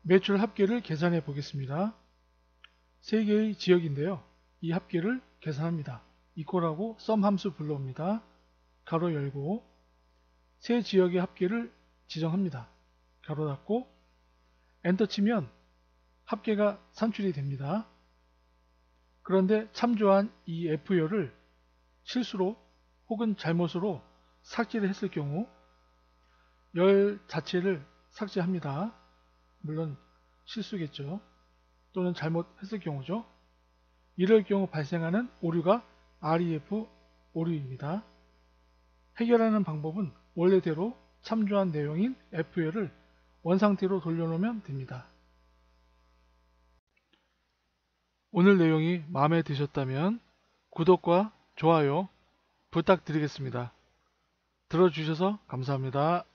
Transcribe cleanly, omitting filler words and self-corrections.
매출 합계를 계산해 보겠습니다. 3개의 지역인데요. 이 합계를 계산합니다. 이퀄하고 썸 함수 불러옵니다. 가로 열고 세 지역의 합계를 지정합니다. 가로 닫고 엔터 치면 합계가 산출이 됩니다. 그런데 참조한 이 F열을 실수로 혹은 잘못으로 삭제를 했을 경우 열 자체를 삭제합니다. 물론 실수겠죠. 또는 잘못했을 경우죠. 이럴 경우 발생하는 오류가 REF 오류입니다. 해결하는 방법은 원래대로 참조한 내용인 F열을 원상태로 돌려놓으면 됩니다. 오늘 내용이 마음에 드셨다면 구독과 좋아요 부탁드리겠습니다. 들어주셔서 감사합니다.